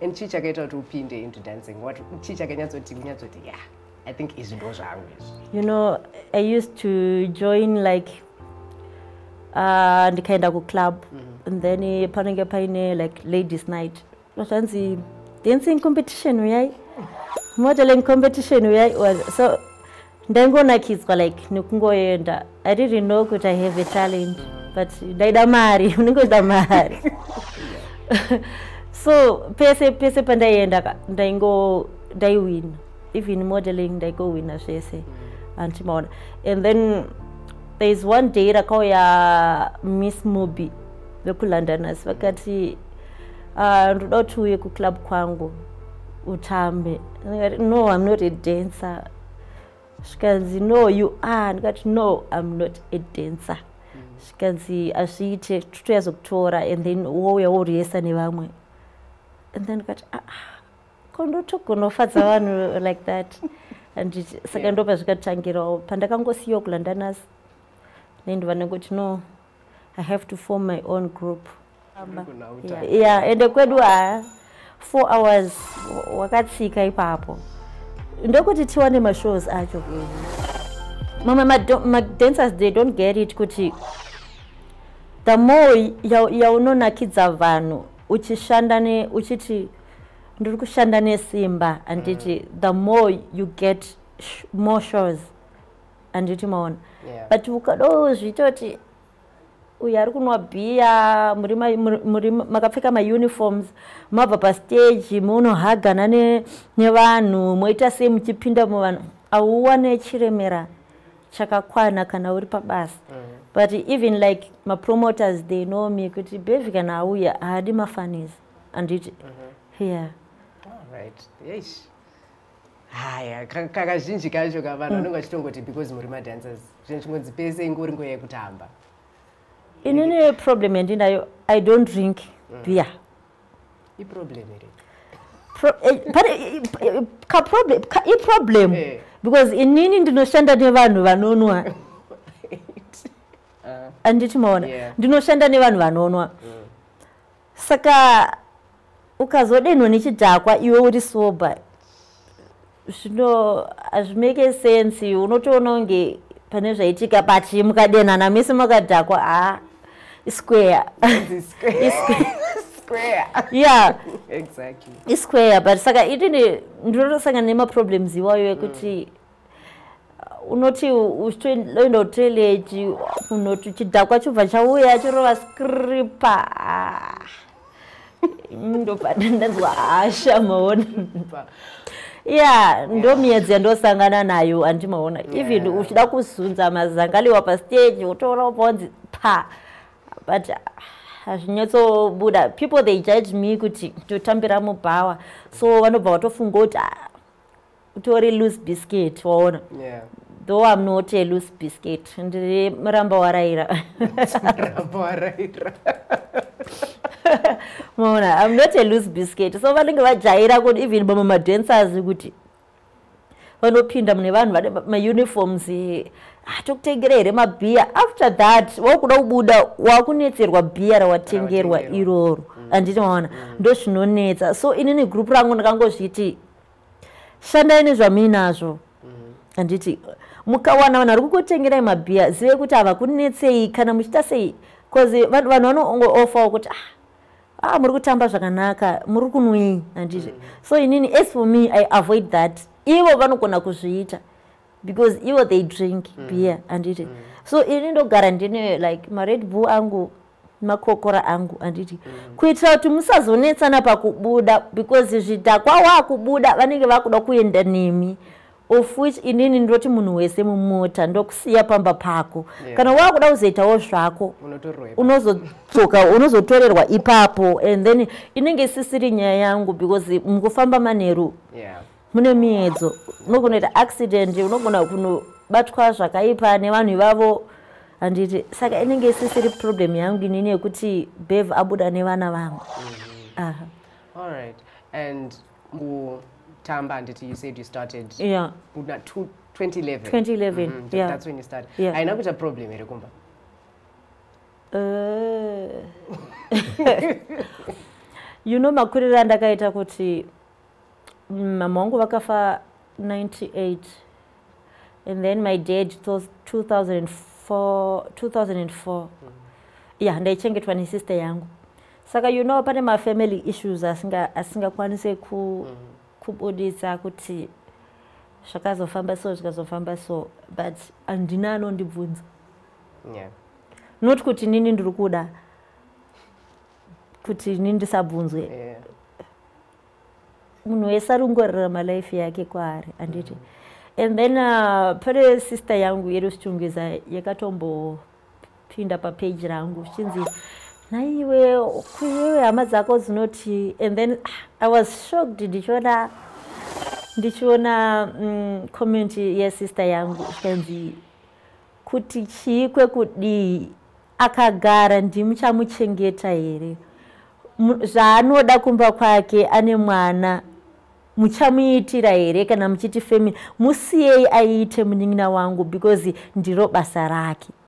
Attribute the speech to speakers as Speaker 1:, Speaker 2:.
Speaker 1: then chicha get to pinde into dancing. What chicha yeah, I think is those language.
Speaker 2: You know, I used to join like the kind of club, and then paine like ladies' night. Fancy dancing competition, right? Modeling competition, right? So then go kids were like nukungo enda. I didn't know could I have a talent, but daida mari, mari. So pese pandai enda daingo dai win. Even modeling they go win as they say. And then there's one day I call ya Miss Moby, the Kulandanas, wakati ndotu ye ku club kwangu utambe. No, I'm not a dancer. She can say, no, you are. And got no, I'm not a dancer. She can see ashite 2 years October, and then we are yesa ni vamwe. And then got kondo toko no fatsa vanu like that. And second opa zvikatangirawo pandakangosiyo kulandanas. Then I got no, I have to form my own group. Yeah, and the kwedu 4 hours wakatsika ipapo. Ndokuti tiwane ma shows acho. Mama my dancers they don't get it kuti the more yaunona kidza vanhu uchishandane uchiti ndiri kushanda nesimba anditi the more you get more shows anditi maona. But ukado zvitoti uyari kunwa bia muri makapfeka ma uniforms mabva pa stage munohagana nevanhu moita sei muchipinda muvanhu auwane chiremera chakakwana kana uri pabasa. But even like my promoters they know me kuti Beverly kana auya hadi mafanis anditi yeah.
Speaker 1: All right. Yes. Haya kakazhinji kacho kavanhu vanonga chitongoti because muri ma dancers zvinonzi pese ingori ngoya yekutamba.
Speaker 2: Inini problem endinayo I don't drink beer.
Speaker 1: I problem
Speaker 2: problem because inini ndinoshanda nevanhu vanonwa. Anditi maona ndinoshanda nevanhu vanonwa. Saka ukazodenwa nechidhakwa iwe uri sober zvino azvimeke sense unotoona unge pane zvaitika but mukadenana mese makadhakwa square.
Speaker 1: Square.
Speaker 2: Yeah.
Speaker 1: Exactly.
Speaker 2: It's square but saka itini ndorosanga nema problems iwayo ekuti unoti ustoenda toilet unoti chidhakwa chobva chauya chirova skripa ndo padandanzwa asha maona. Yeah, ndo miedzi ndosangana nayo andimaona. Even uchida kuzunza mazangaliwa pa stage utora bonzi pa. But azvinyatso buda people they judge me kuti totambira mubawa so vanobva vatofunga kuti utori loose biscuit waona.
Speaker 1: Yeah.
Speaker 2: Though I'm not a loose biscuit ndiri muramba waraira. Mona, I'm not a loose biscuit. So vanenge vajaira kuti even mama dancers kuti vanopinda mune vanhu vane ma uniforms tokutengera here mabhiya. After that wakuda kubuda wakunetserwa bhiya rawatengerwa iroro anditi maona ndo zvinonetsa. So inini group rangu ndakangozviti shandai nezvamuinazvo anditi mukawana vanhu vari kukutengerai mabhiya zive kuti havakunetsei kana muchita sei because vanhu vanongo-offer kuti muri kutamba zvakanaka muri kunwei anditi. So inini as for me I avoid that. Ivo vanogona kuzviita because ivo they drink beer anditi. So ini ndogara ndine like ma Red Bull angu makokora angu anditi kuitira kuti musazonetsana pakubuda because zvidhakwa wakubuda vanenge vakuda kuenda nemi of which inini ndoti munhu wese mumota ndokusiya pamba pako. Kana wakuda kuzoitawo zvako unozodzoka unozotorerwa ipapo and then inenge isisiri nyaya yangu because mukufamba manheru mune miedzo unogona kuita accident unogona kunobatwa zvakaipa nevanhu ivavo anditi. Saka inenge isisiri problem yangu inini yekuti Bev abuda nevana vangu.
Speaker 1: All right. And Tamba, and you said you started 2011.
Speaker 2: 2011, yeah.
Speaker 1: That's when you started.
Speaker 2: Yeah.
Speaker 1: I know it's a problem, Kumba.
Speaker 2: You know, makurira ndakaita kuti mama wangu vakafa 98 and then my dad 2004 yeah, ndaichengetwa nesister yangu. Saka you know pane ma family issues asingakwanise kubudisa kuti zvakazofamba so but andina anondibvunza.
Speaker 1: Yeah.
Speaker 2: Not kuti nini ndiri kuda kuti nini ndisabvunzwe.
Speaker 1: Yeah.
Speaker 2: Munhu wese arungorarama life yake kwaari anditi. And then pane sister yangu yerusichungeza yakatombopinda papage rangu chinzi naiwe kuyewe hama dzako zinoti. And then I was shocked ndichiona comment yesister yangu ikanzi kuti chikwe kudii akagara ndimuchamuchengeta here zvaanoda kumba kwake ane mwana muchamuitira here kana muchiti family musiyei aite munin'ina wangu because ndiro basa rake.